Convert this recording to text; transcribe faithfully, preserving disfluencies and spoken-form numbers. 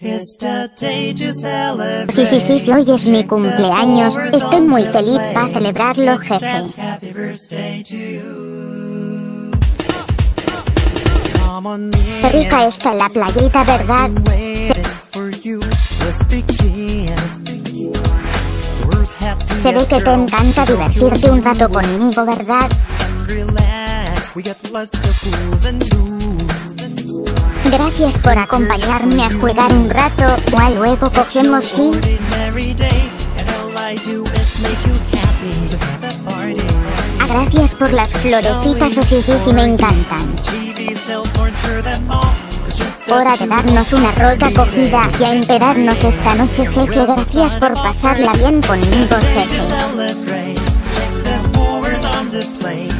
Sí, sí, sí, sí, hoy es mi cumpleaños. Estoy muy feliz para celebrarlo, jeje. Qué rica está la playita, ¿verdad? Se, Se ve que te encanta divertirte un rato conmigo, ¿verdad? Gracias por acompañarme a jugar un rato, o luego cogemos, sí. Ah, gracias por las florecitas, o sí, sí, sí, me encantan. Hora de darnos una roca cogida y a enterarnos esta noche, jeje. Gracias por pasarla bien conmigo, jeje.